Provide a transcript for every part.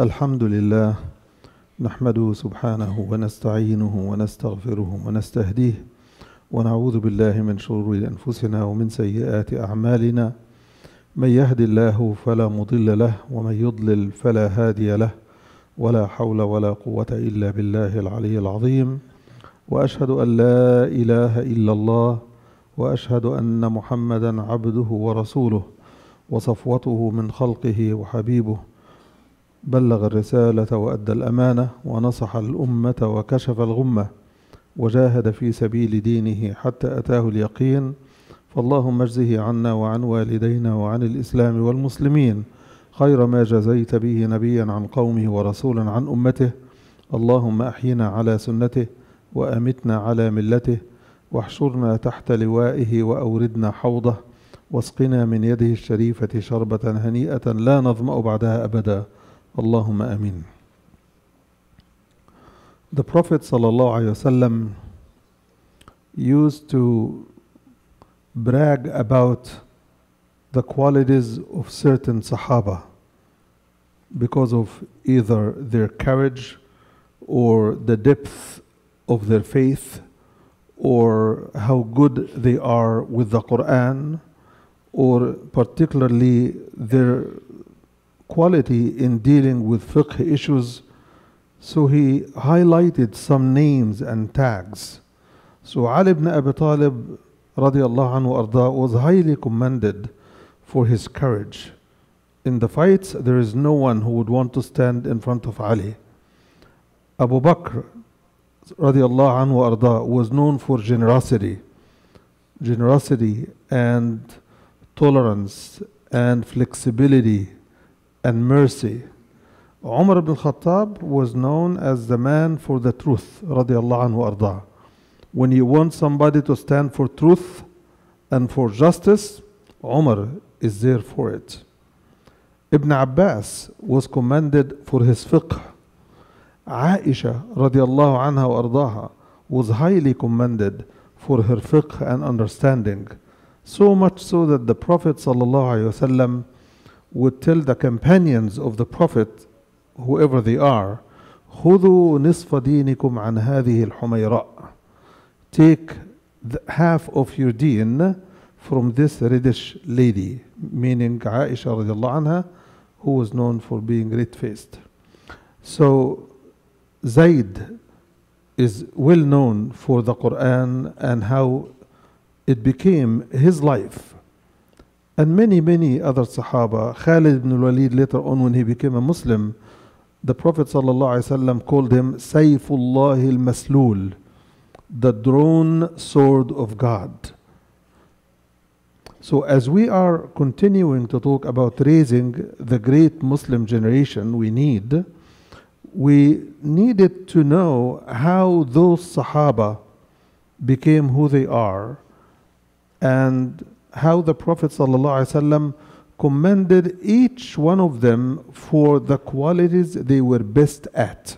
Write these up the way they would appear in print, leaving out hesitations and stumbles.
الحمد لله نحمده سبحانه ونستعينه ونستغفره ونستهديه ونعوذ بالله من شرور أنفسنا ومن سيئات أعمالنا من يهد الله فلا مضل له ومن يضلل فلا هادي له ولا حول ولا قوة إلا بالله العلي العظيم وأشهد أن لا إله إلا الله وأشهد أن محمدا عبده ورسوله وصفوته من خلقه وحبيبه بلغ الرسالة وأدى الأمانة ونصح الأمة وكشف الغمة وجاهد في سبيل دينه حتى أتاه اليقين فاللهم اجزه عنا وعن والدينا وعن الإسلام والمسلمين خير ما جزيت به نبيا عن قومه ورسولا عن أمته. اللهم أحينا على سنته وأمتنا على ملته واحشرنا تحت لوائه وأوردنا حوضه واسقنا من يده الشريفة شربة هنيئة لا نظمأ بعدها أبدا. اللهم آمين. The Prophet ﷺ used to brag about the qualities of certain Sahaba because of either their courage or the depth of their faith or how good they are with the Quran or particularly their quality in dealing with fiqh issues. So he highlighted some names and tags. So Ali ibn Abi Talib radiallahu anhu arda was highly commended for his courage. In the fights, there is no one who would want to stand in front of Ali. Abu Bakr radiallahu anhu arda was known for generosity and tolerance and flexibility and mercy. Umar ibn Khattab was known as the man for the truth radiallahu anhu arda. When you want somebody to stand for truth and for justice, Umar is there for it. Ibn Abbas was commended for his fiqh. Aisha radiallahu anha wa ardaha was highly commended for her fiqh and understanding. So much so that the Prophet sallallahu alaihi wasallam would tell the companions of the Prophet, whoever they are, خُذُوا نِصْفَ دِينِكُمْ عَنْ هَذِهِ الْحُمَيْرَاء. Take half of your deen from this reddish lady, meaning Aisha radiallahu anha, who was known for being red-faced. So Zayd is well known for the Quran and how it became his life. And many other Sahaba. Khalid ibn al-Walid, later on when he became a Muslim, the Prophet ﷺ called him Sayfullah al-Maslul, the drawn sword of God. So as we are continuing to talk about raising the great Muslim generation we needed to know how those Sahaba became who they are and how the Prophet ﷺ commended each one of them for the qualities they were best at.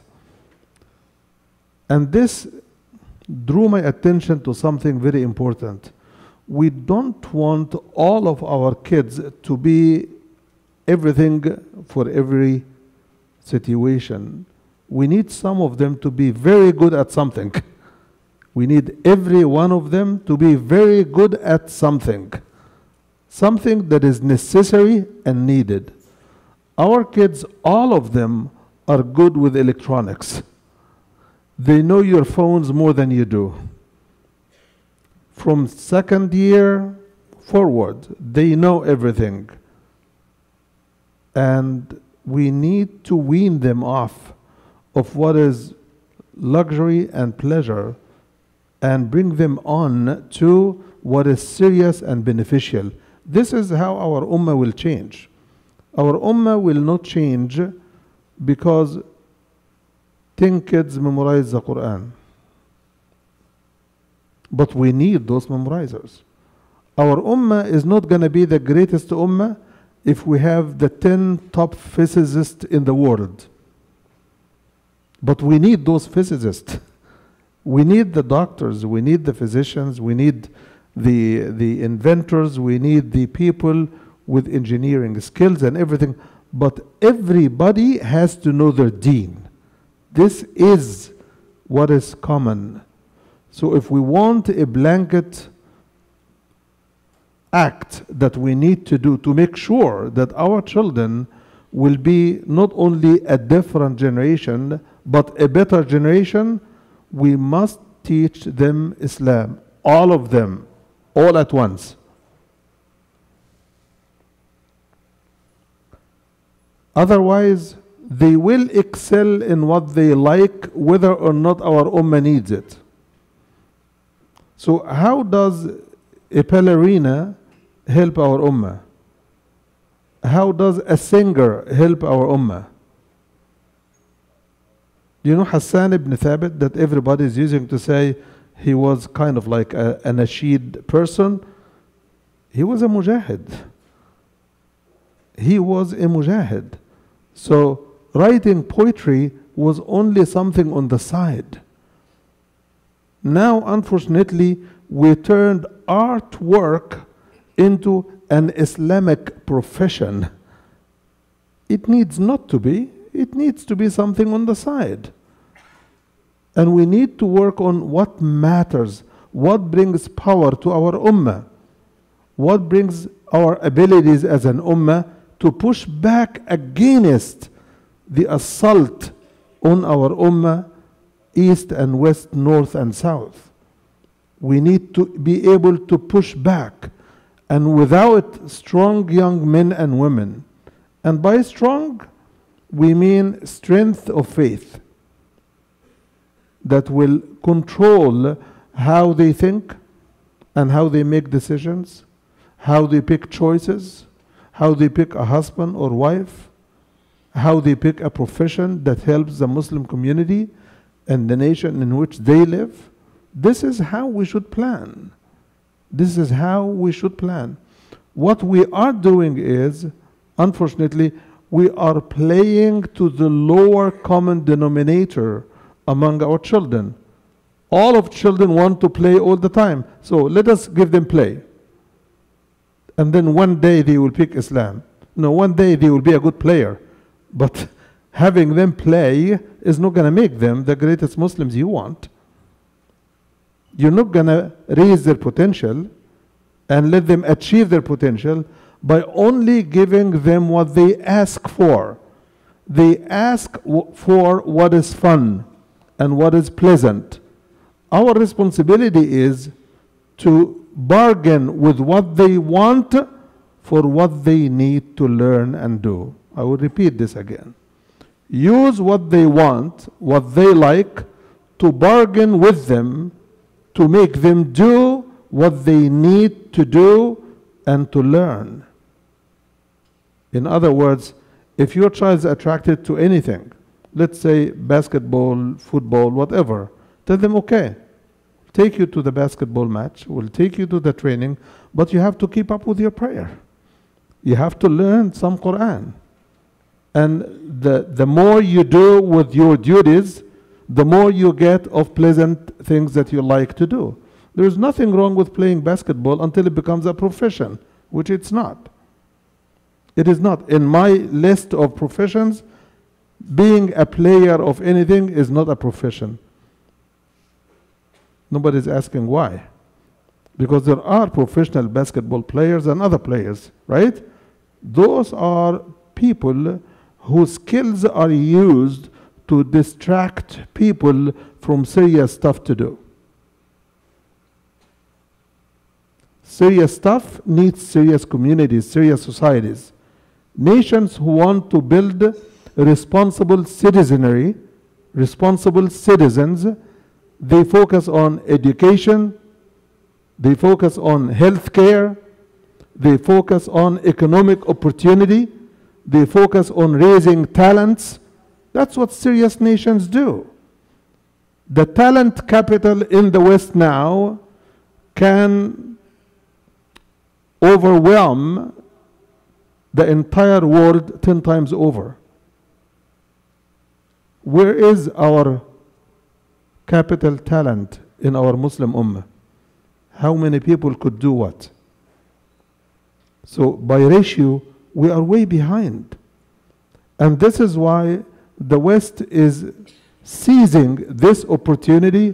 And this drew my attention to something very important. We don't want all of our kids to be everything for every situation. We need some of them to be very good at something. We need every one of them to be very good at something that is necessary and needed. Our kids, all of them, are good with electronics. They know your phones more than you do. From second year forward, they know everything. And we need to wean them off of what is luxury and pleasure and bring them on to what is serious and beneficial. This is how our ummah will change. Our ummah will not change because 10 kids memorize the Quran. But we need those memorizers. Our ummah is not going to be the greatest ummah if we have the 10 top physicists in the world. But we need those physicists. We need the doctors, we need the physicians, we need the inventors, we need the people with engineering skills and everything. but everybody has to know their deen. This is what is common. So if we want a blanket act that we need to do to make sure that our children will be not only a different generation, but a better generation, we must teach them Islam, all of them, all at once. Otherwise, they will excel in what they like, whether or not our ummah needs it. So how does a ballerina help our ummah? How does a singer help our ummah? You know Hassan ibn Thabit that everybody is using to say he was kind of like a nasheed person? He was a mujahid. He was a mujahid. So writing poetry was only something on the side. Now, unfortunately, we turned artwork into an Islamic profession. It needs not to be. It needs to be something on the side. And we need to work on what matters, what brings power to our ummah, what brings our abilities as an ummah to push back against the assault on our ummah, east and west, north and south. We need to be able to push back. And without strong young men and women, and by strong, we mean strength of faith that will control how they think and how they make decisions, how they pick choices, how they pick a husband or wife, how they pick a profession that helps the Muslim community and the nation in which they live. This is how we should plan. This is how we should plan. What we are doing is, unfortunately, we are playing to the lower common denominator among our children. All of children want to play all the time. So let us give them play. And then one day they will pick Islam. No, one day they will be a good player. But having them play is not going to make them the greatest Muslims you want. You're not going to raise their potential and let them achieve their potential by only giving them what they ask for. They ask for what is fun and what is pleasant. Our responsibility is to bargain with what they want for what they need to learn and do. I will repeat this again. Use what they want, what they like, to bargain with them, to make them do what they need to do and to learn. In other words, if your child is attracted to anything, let's say basketball, football, whatever, tell them, okay, take you to the basketball match, we'll take you to the training, but you have to keep up with your prayer. You have to learn some Quran. And the more you do with your duties, the more you get of pleasant things that you like to do. There is nothing wrong with playing basketball until it becomes a profession, which it's not. It is not. In my list of professions, being a player of anything is not a profession. Nobody's asking why. Because there are professional basketball players and other players, right? Those are people whose skills are used to distract people from serious stuff to do. Serious stuff needs serious communities, serious societies. Nations who want to build responsible citizenry, responsible citizens, they focus on education, they focus on health care, they focus on economic opportunity, they focus on raising talents. That's what serious nations do. The talent capital in the West now can overwhelm the entire world 10 times over. Where is our capital talent in our Muslim ummah? How many people could do what? So by ratio, we are way behind. And this is why the West is seizing this opportunity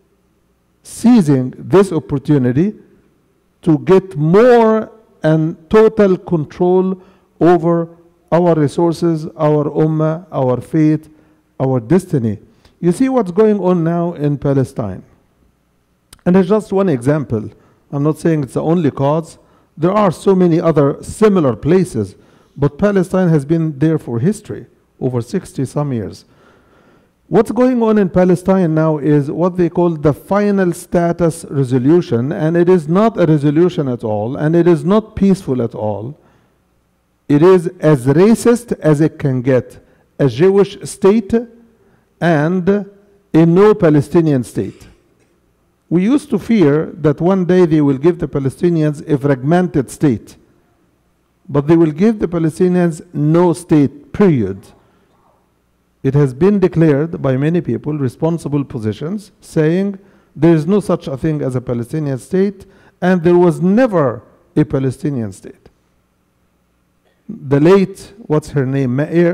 to get more and total control over our resources, our ummah, our faith, our destiny. You see what's going on now in Palestine. And it's just one example. I'm not saying it's the only cause. There are so many other similar places, but Palestine has been there for history, over 60 some years. What's going on in Palestine now is what they call the final status resolution, and it is not a resolution at all, and it is not peaceful at all. It is as racist as it can get, a Jewish state and a no Palestinian state. We used to fear that one day they will give the Palestinians a fragmented state, but they will give the Palestinians no state, period. It has been declared by many people, responsible positions, saying there is no such a thing as a Palestinian state, and there was never a Palestinian state. The late, what's her name?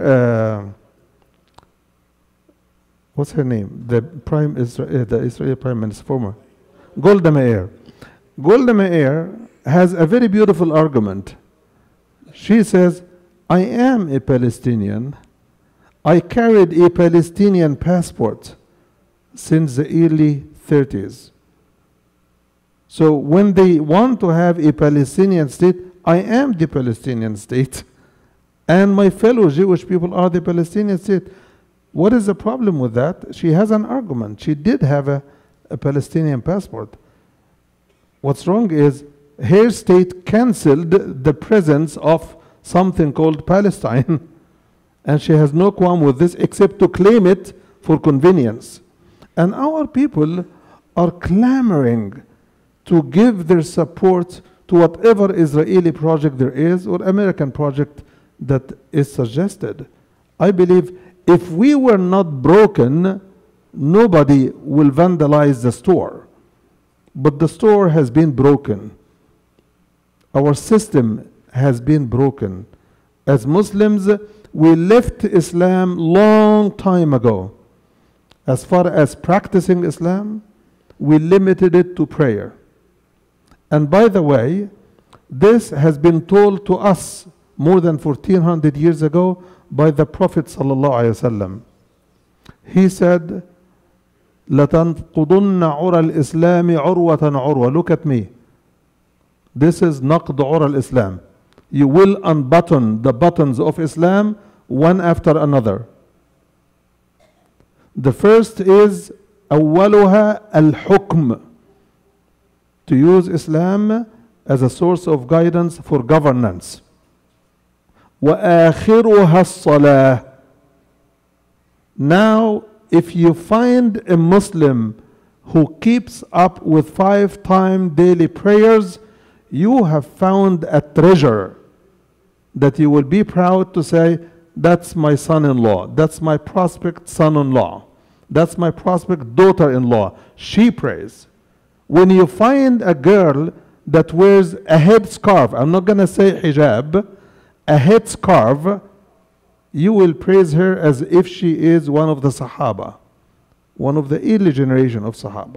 What's her name? The Israeli Prime Minister, former. Golda Meir. Golda Meir has a very beautiful argument. She says, I am a Palestinian. I carried a Palestinian passport since the early 30s. So when they want to have a Palestinian state, I am the Palestinian state, and my fellow Jewish people are the Palestinian state. What is the problem with that? She has an argument. She did have a Palestinian passport. What's wrong is her state canceled the presence of something called Palestine, and she has no qualm with this except to claim it for convenience. And our people are clamoring to give their support to whatever Israeli project there is or American project that is suggested. I believe if we were not broken, nobody will vandalize the store. But the store has been broken. Our system has been broken. As Muslims, we left Islam long time ago. As far as practicing Islam, we limited it to prayer. And by the way, this has been told to us more than 1400 years ago by the Prophet ﷺ. He said, لَتَنْقُضُنَّ عُرَى الْإِسْلَامِ عُرْوَةً عُرْوَةً. Look at me. This is نقض عُرى الإسلام. You will unbutton the buttons of Islam one after another. The first is أولها الحكم. To use Islam as a source of guidance for governance. وآخرها الصلاة. Now, if you find a Muslim who keeps up with 5-time daily prayers, you have found a treasure that you will be proud to say, that's my son-in-law, that's my prospect son-in-law, that's my prospect daughter-in-law. She prays. When you find a girl that wears a headscarf, I'm not going to say hijab, a headscarf, you will praise her as if she is one of the Sahaba, one of the early generation of Sahaba.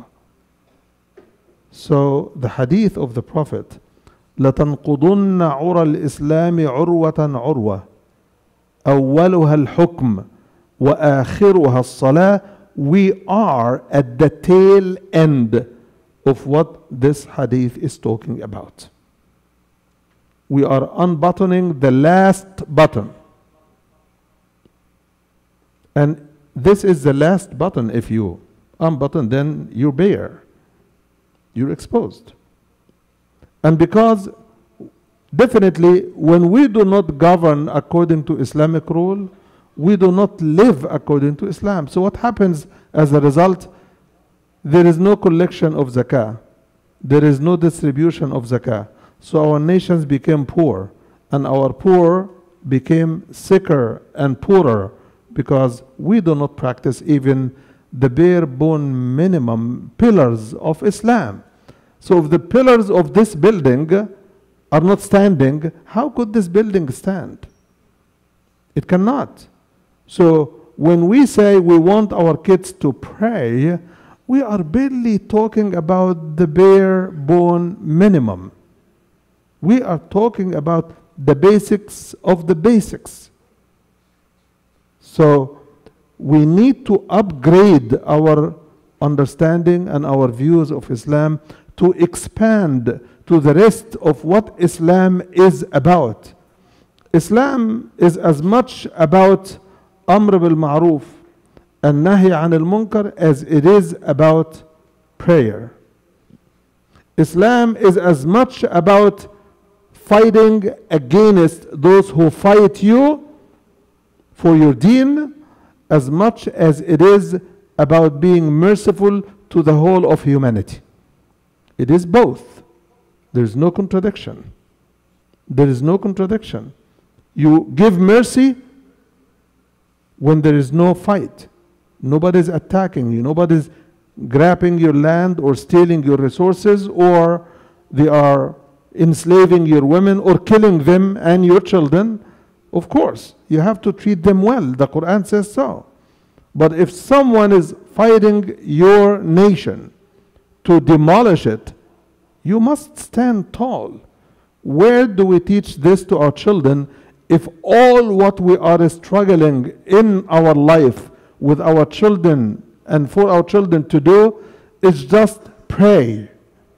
So the hadith of the Prophet, لَتَنْقُضُنَّ عُرَى الْإِسْلَامِ عُرْوَةً عُرْوَةً أَوَّلُهَا الْحُكْمُ وَآخِرُهَا الصَّلَاةِ. We are at the tail end of what this hadith is talking about. We are unbuttoning the last button. And this is the last button. If you unbutton, then you're bare. You're exposed. And because definitely when we do not govern according to Islamic rule, we do not live according to Islam. So what happens as a result? There is no collection of zakah. There is no distribution of zakah. So our nations became poor, and our poor became sicker and poorer because we do not practice even the bare bone minimum pillars of Islam. So if the pillars of this building are not standing, how could this building stand? It cannot. So when we say we want our kids to pray, we are barely talking about the bare bone minimum. We are talking about the basics of the basics. So we need to upgrade our understanding and our views of Islam to expand to the rest of what Islam is about. Islam is as much about Amr bil Ma'ruf and Nahi anil Munkar as it is about prayer. Islam is as much about fighting against those who fight you for your deen as much as it is about being merciful to the whole of humanity. It is both. There is no contradiction. There is no contradiction. You give mercy when there is no fight. Nobody's attacking you. Nobody's grabbing your land or stealing your resources, or they are enslaving your women or killing them and your children. Of course, you have to treat them well. The Quran says so. But if someone is fighting your nation to demolish it, you must stand tall. Where do we teach this to our children if all what we are struggling in our life with our children and for our children to do is just pray?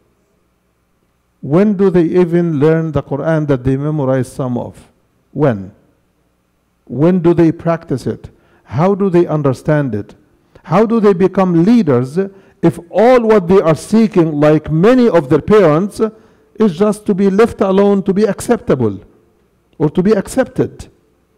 When do they even learn the Quran that they memorize some of? When? When do they practice it? How do they understand it? How do they become leaders if all what they are seeking, like many of their parents, is just to be left alone to be acceptable or to be accepted?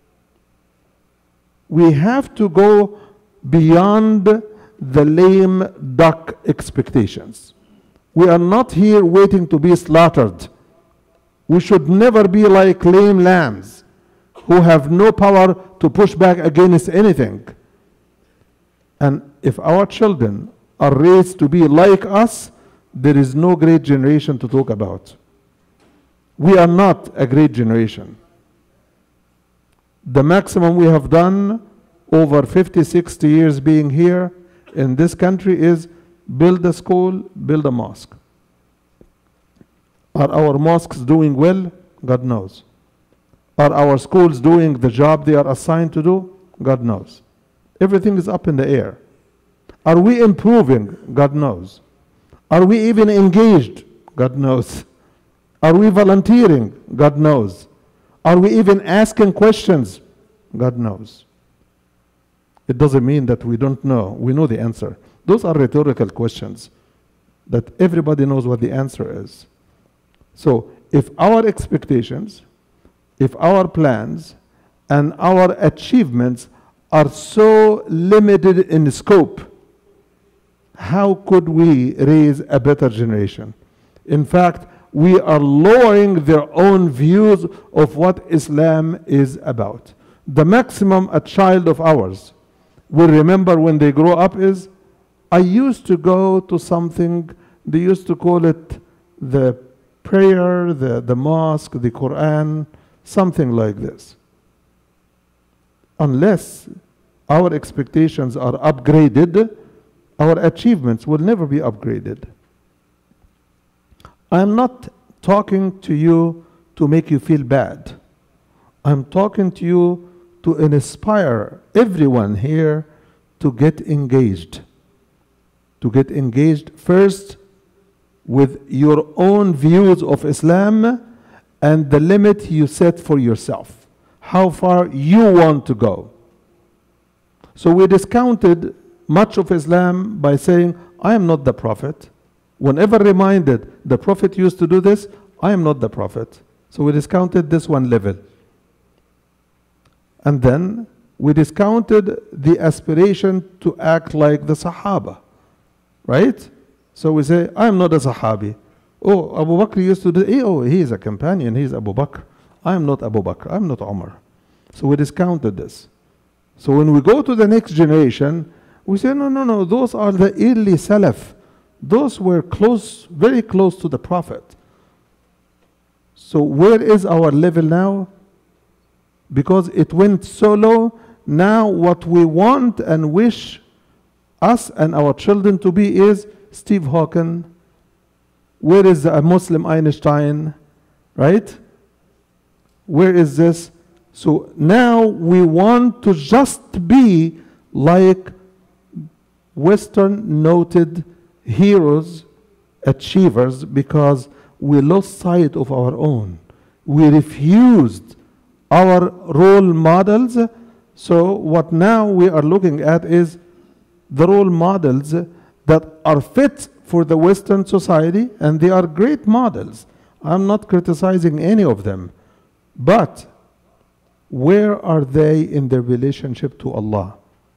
We have to go beyond the lame duck expectations. We are not here waiting to be slaughtered. We should never be like lame lambs who have no power to push back against anything. And if our children are raised to be like us, there is no great generation to talk about. We are not a great generation. The maximum we have done over 50, 60 years being here in this country is build a school, build a mosque. Are our mosques doing well? God knows. Are our schools doing the job they are assigned to do? God knows. Everything is up in the air. Are we improving? God knows. Are we even engaged? God knows. Are we volunteering? God knows. Are we even asking questions? God knows. It doesn't mean that we don't know. We know the answer. Those are rhetorical questions that everybody knows what the answer is. So if our expectations, if our plans and our achievements are so limited in scope, how could we raise a better generation? In fact, we are lowering their own views of what Islam is about. The maximum a child of ours will remember when they grow up is, I used to go to something, they used to call it the prayer, the mosque, the Quran, something like this. Unless our expectations are upgraded, our achievements will never be upgraded. I'm not talking to you to make you feel bad. I'm talking to you to inspire everyone here to get engaged. To get engaged first with your own views of Islam and the limit you set for yourself. How far you want to go. So we discounted much of Islam by saying, I am not the Prophet. Whenever reminded, the Prophet used to do this, I am not the Prophet. So we discounted this one level. And then we discounted the aspiration to act like the Sahaba. Right? So we say, I am not a Sahabi. Oh, Abu Bakr used to do, oh, he is a companion, he is Abu Bakr. I am not Abu Bakr, I am not Umar. So we discounted this. So when we go to the next generation, we say, no, those are the early Salaf. Those were close, very close to the Prophet. So where is our level now? because it went so low. Now what we want and wish us and our children to be is Steve Hawking. Where is a Muslim Einstein, right? Where is this? So now we want to just be like Western noted heroes, achievers, because we lost sight of our own. We refused our role models. So what now we are looking at is the role models that are fit for the Western society, and they are great models. I'm not criticizing any of them. But where are they in their relationship to Allah?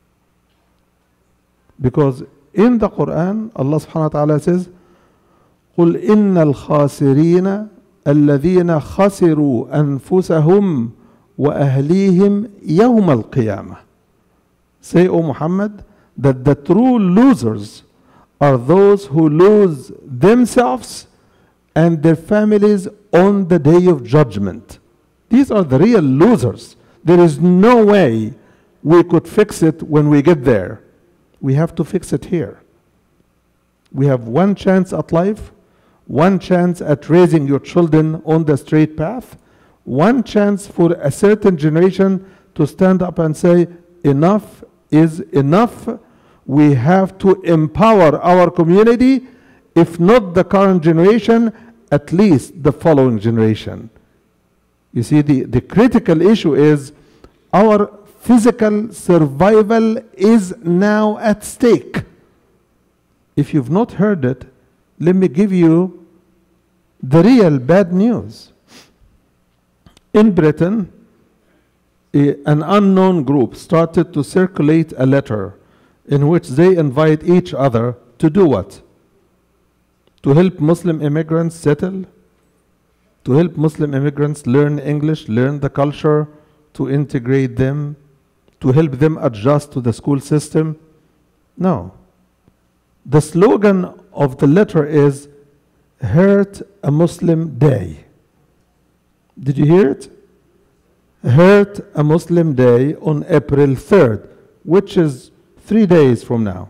Because in the Quran, Allah subhanahu wa ta'ala says, قُلْ إِنَّ الْخَاسِرِينَ الَّذِينَ خَسِرُوا أَنفُسَهُمْ وَأَهْلِيهِمْ يَوْمَ الْقِيَامَةِ. Say, O Muhammad, that the true losers are those who lose themselves and their families on the day of judgment. These are the real losers. There is no way we could fix it when we get there. We have to fix it here. We have one chance at life, one chance at raising your children on the straight path, one chance for a certain generation to stand up and say, enough is enough. We have to empower our community, if not the current generation, at least the following generation. You see, the critical issue is our physical survival is now at stake. If you've not heard it, let me give you the real bad news. In Britain, an unknown group started to circulate a letter in which they invite each other to do what? To help Muslim immigrants settle, to help Muslim immigrants learn English, learn the culture, to integrate them, to help them adjust to the school system. No. The slogan of the letter is, Hurt a Muslim Day. Did you hear it? Hurt a Muslim Day on April 3rd, which is 3 days from now.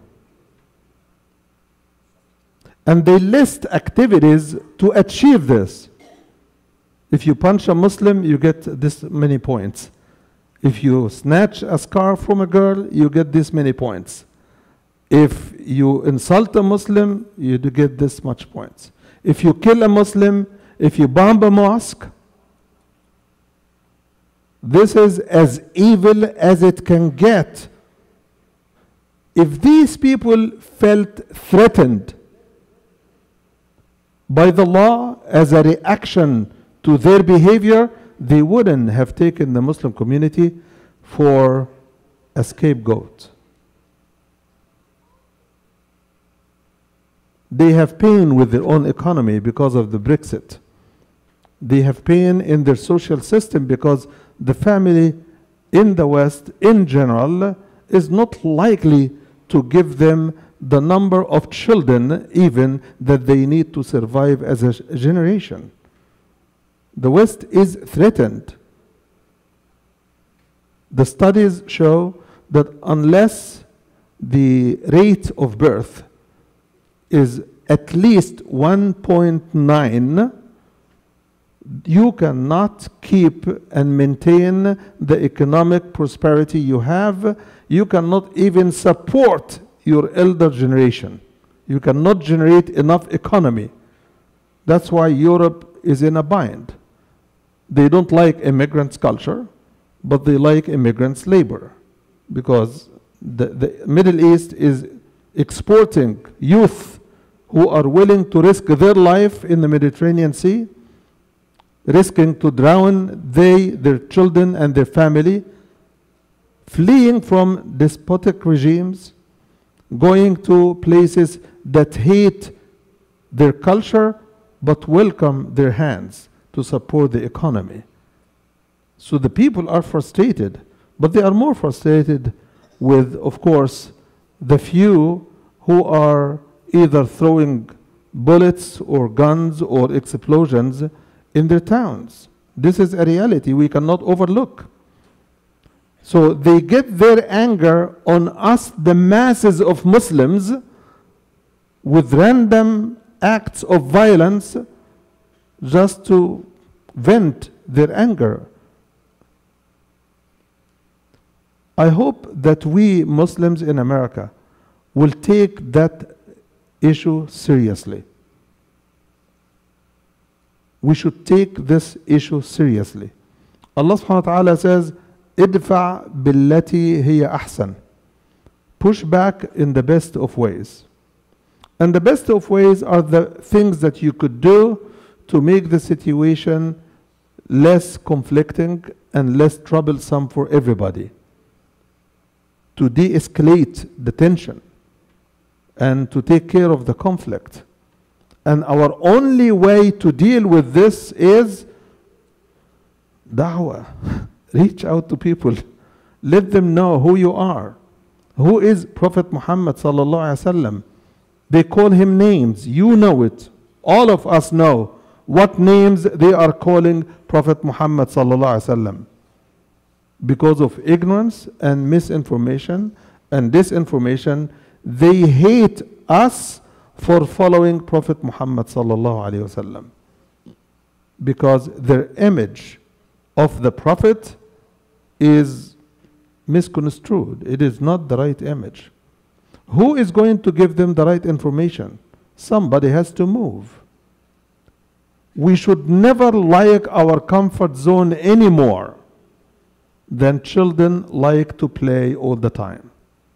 And they list activities to achieve this. If you punch a Muslim, you get this many points. If you snatch a scarf from a girl, you get this many points. If you insult a Muslim, you do get this much points. If you kill a Muslim, if you bomb a mosque, this is as evil as it can get. If these people felt threatened by the law as a reaction to their behavior, they wouldn't have taken the Muslim community for a scapegoat. They have pain with their own economy because of the Brexit. They have pain in their social system because the family in the West, in general, is not likely to give them the number of children even that they need to survive as a generation. The West is threatened. The studies show that unless the rate of birth is at least 1.9, you cannot keep and maintain the economic prosperity you have. You cannot even support your elder generation. You cannot generate enough economy. That's why Europe is in a bind. They don't like immigrants' culture, but they like immigrants' labor, because the Middle East is exporting youth who are willing to risk their life in the Mediterranean Sea, risking to drown their children and their family, fleeing from despotic regimes, going to places that hate their culture but welcome their hands to support the economy. So the people are frustrated, but they are more frustrated with, of course, the few who are either throwing bullets or guns or explosions in their towns. This is a reality we cannot overlook. So they get their anger on us, the masses of Muslims, with random acts of violence just to vent their anger. I hope that we Muslims in America will take that issue seriously. We should take this issue seriously. Allah subhanahu wa ta'ala says, idfa billati hiya ahsan. Push back in the best of ways. And the best of ways are the things that you could do to make the situation less conflicting and less troublesome for everybody. To de-escalate the tension and to take care of the conflict. And our only way to deal with this is da'wah. Reach out to people. Let them know who you are. Who is Prophet Muhammad sallallahu alaihi wasallam? They call him names. You know it. All of us know what names they are calling Prophet Muhammad sallallahu alaihi wasallam. Because of ignorance and misinformation and disinformation, they hate us for following Prophet Muhammad sallallahu alaihi wasallam. Because their image of the Prophet is misconstrued. It is not the right image. Who is going to give them the right information? Somebody has to move. We should never like our comfort zone anymore than children like to play all the time.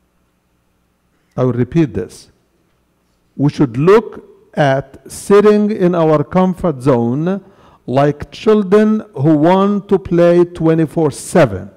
I will repeat this. We should look at sitting in our comfort zone like children who want to play 24/7.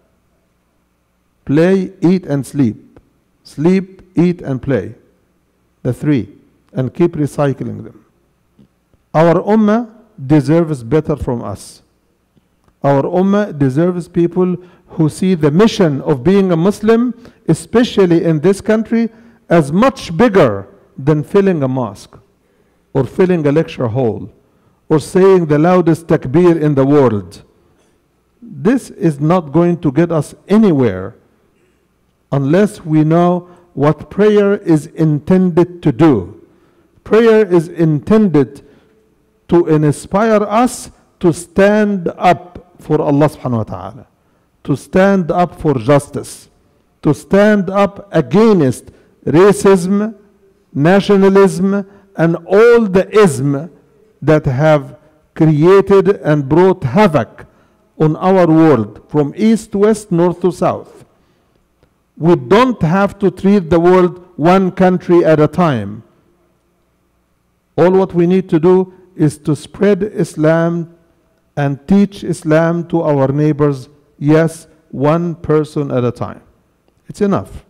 Play, eat, and sleep. Sleep, eat, and play. The three. And keep recycling them. Our ummah deserves better from us. Our ummah deserves people who see the mission of being a Muslim, especially in this country, as much bigger than filling a mosque or filling a lecture hall or saying the loudest takbir in the world. This is not going to get us anywhere unless we know what prayer is intended to do. Prayer is intended to inspire us to stand up for Allah subhanahu wa ta'ala, to stand up for justice, to stand up against racism, nationalism, and all the ism that have created and brought havoc on our world from east to west, north to south. We don't have to treat the world one country at a time. All what we need to do is to spread Islam and teach Islam to our neighbors, yes, one person at a time. It's enough.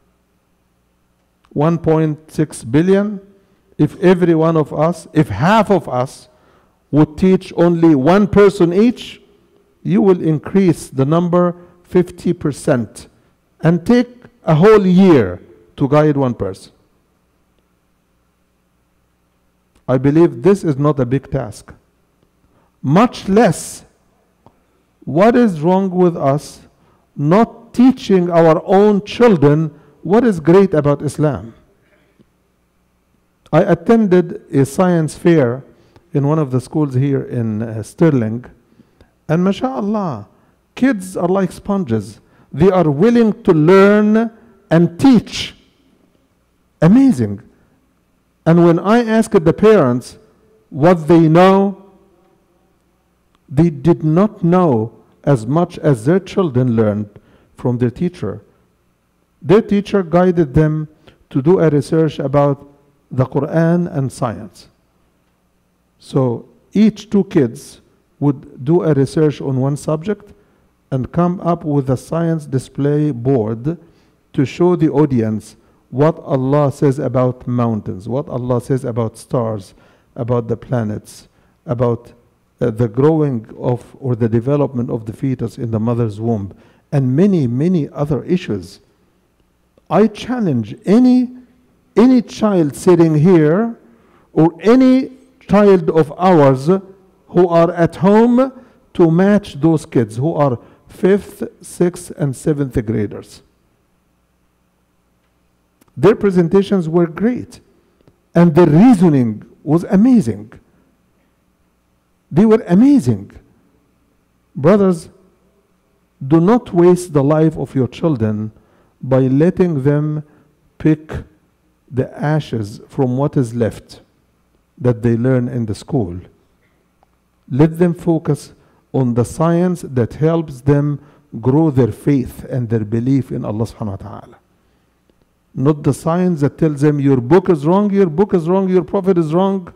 1.6 billion, if every one of us, if half of us would teach only one person each, you will increase the number 50% and take a whole year to guide one person. I believe this is not a big task. Much less, what is wrong with us not teaching our own children what is great about Islam? I attended a science fair in one of the schools here in Sterling, and mashallah, kids are like sponges. They are willing to learn and teach. Amazing. And when I asked the parents what they know, they did not know as much as their children learned from their teacher. Their teacher guided them to do a research about the Quran and science. So each two kids would do a research on one subject and come up with a science display board to show the audience what Allah says about mountains, what Allah says about stars, about the planets, about the growing of or the development of the fetus in the mother's womb, and many, many other issues. I challenge any child sitting here or any child of ours who are at home to match those kids who are 5th, 6th, and 7th graders. Their presentations were great, and their reasoning was amazing. They were amazing. Brothers, do not waste the life of your children by letting them pick the ashes from what is left that they learn in the school. Let them focus on the science that helps them grow their faith and their belief in Allah subhanahu wa ta'ala. Not the science that tells them your book is wrong, your book is wrong, your prophet is wrong.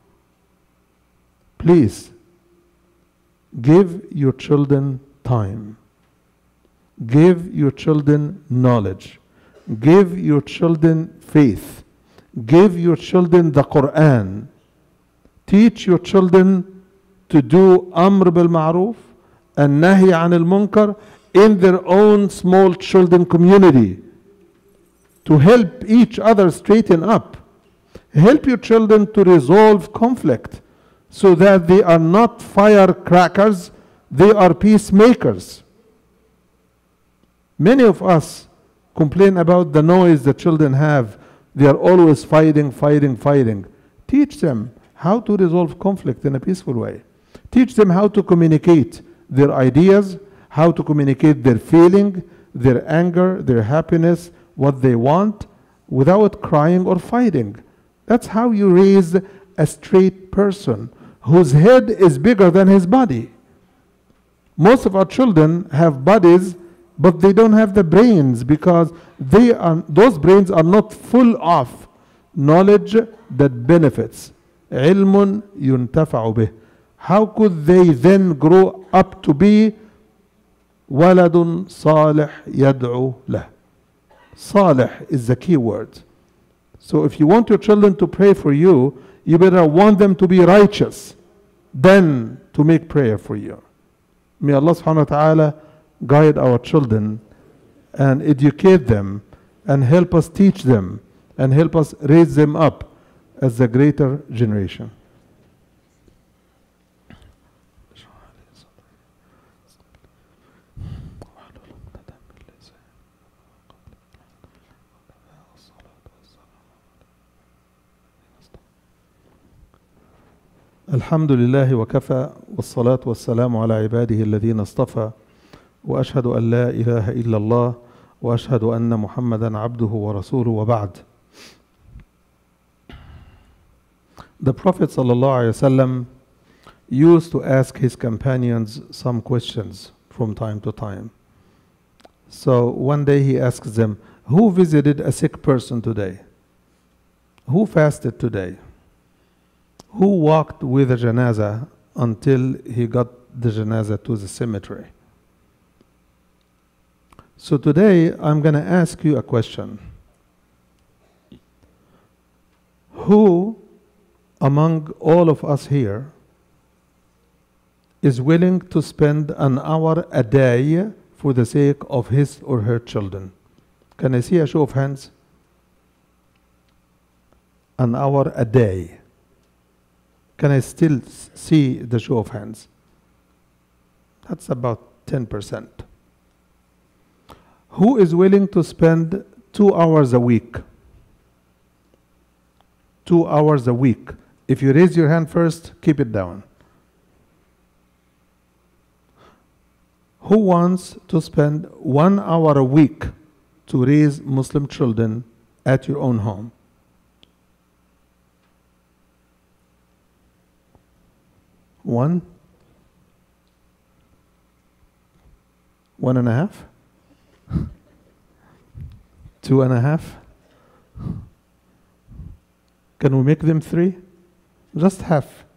Please, give your children time. Give your children knowledge. Give your children faith. Give your children the Quran. Teach your children to do Amr bil Ma'ruf and Nahi anil Munkar in their own small children community to help each other straighten up. Help your children to resolve conflict so that they are not firecrackers, they are peacemakers. Many of us complain about the noise the children have. They are always fighting. Teach them how to resolve conflict in a peaceful way. Teach them how to communicate their ideas, how to communicate their feeling, their anger, their happiness, what they want, without crying or fighting. That's how you raise a straight person whose head is bigger than his body. Most of our children have bodies, but they don't have the brains because those brains are not full of knowledge that benefits. علم ينتفع به. How could they then grow up to be ولد صالح يدعو له? Salih is the key word. So if you want your children to pray for you, you better want them to be righteous than to make prayer for you. May Allah subhanahu wa ta'ala guide our children and educate them and help us teach them and help us raise them up as the greater generation. الحمد لله وكفى والصلاة والسلام على عباده الذين اصطفى وأشهد أن لا إله إلا الله وأشهد أن محمدا عبده ورسوله وبعد. The Prophet ﷺ used to ask his companions some questions from time to time. So one day he asks them, who visited a sick person today? Who fasted today? Who walked with a janazah until he got the janazah to the cemetery? So today I'm going to ask you a question. Who among all of us here is willing to spend an hour a day for the sake of his or her children? Can I see a show of hands? An hour a day. Can I still see the show of hands? That's about 10%. Who is willing to spend 2 hours a week? 2 hours a week. If you raise your hand first, keep it down. Who wants to spend 1 hour a week to raise Muslim children at your own home? One? 1.5? 2.5? Can we make them 3? Just half.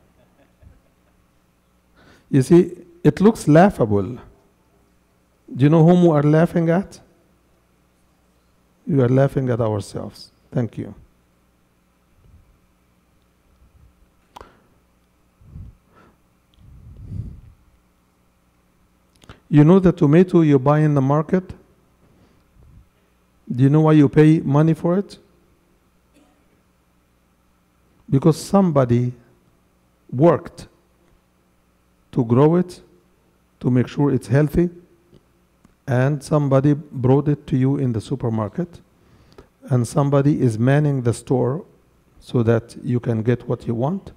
You see, it looks laughable. Do you know whom we are laughing at? We are laughing at ourselves. Thank you. You know the tomato you buy in the market? Do you know why you pay money for it? Because somebody worked to grow it, to make sure it's healthy, and somebody brought it to you in the supermarket, and somebody is manning the store so that you can get what you want,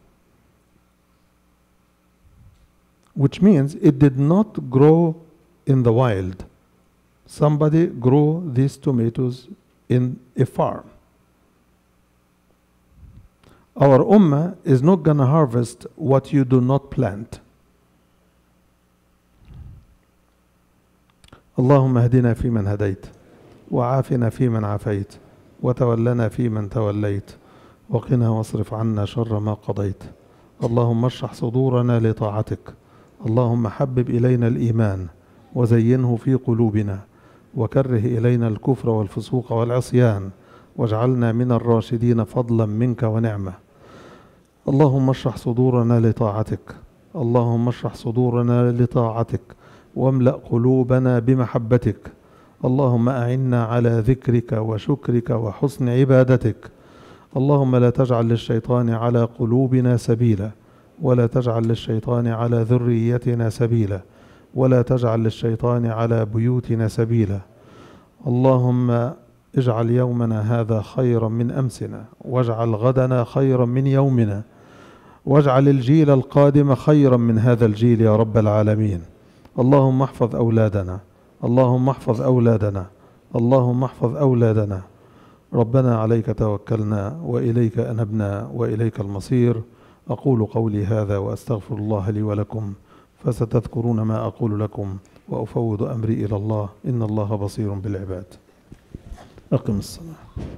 which means it did not grow in the wild. Somebody grew these tomatoes in a farm. Our ummah is not going to harvest what you do not plant. اللهم اهدنا فيمن هديت وعافنا فيمن عافيت وتولنا فيمن توليت وقنا واصرف عنا شر ما قضيت. اللهم اشرح صدورنا لطاعتك. اللهم حبب إلينا الإيمان وزينه في قلوبنا وكره إلينا الكفر والفسوق والعصيان واجعلنا من الراشدين فضلا منك ونعمة. اللهم اشرح صدورنا لطاعتك. اللهم اشرح صدورنا لطاعتك واملأ قلوبنا بمحبتك. اللهم أعنا على ذكرك وشكرك وحسن عبادتك. اللهم لا تجعل للشيطان على قلوبنا سبيلا ولا تجعل للشيطان على ذريتنا سبيلا ولا تجعل للشيطان على بيوتنا سبيلا. اللهم اجعل يومنا هذا خيرا من أمسنا واجعل غدنا خيرا من يومنا واجعل الجيل القادم خيرا من هذا الجيل يا رب العالمين. اللهم احفظ أولادنا. اللهم احفظ أولادنا. اللهم احفظ أولادنا. ربنا عليك توكلنا وإليك أنبنا وإليك المصير. أقول قولي هذا وأستغفر الله لي ولكم، فستذكرون ما أقول لكم وأفوض أمري إلى الله إن الله بصير بالعباد. أقم الصلاة.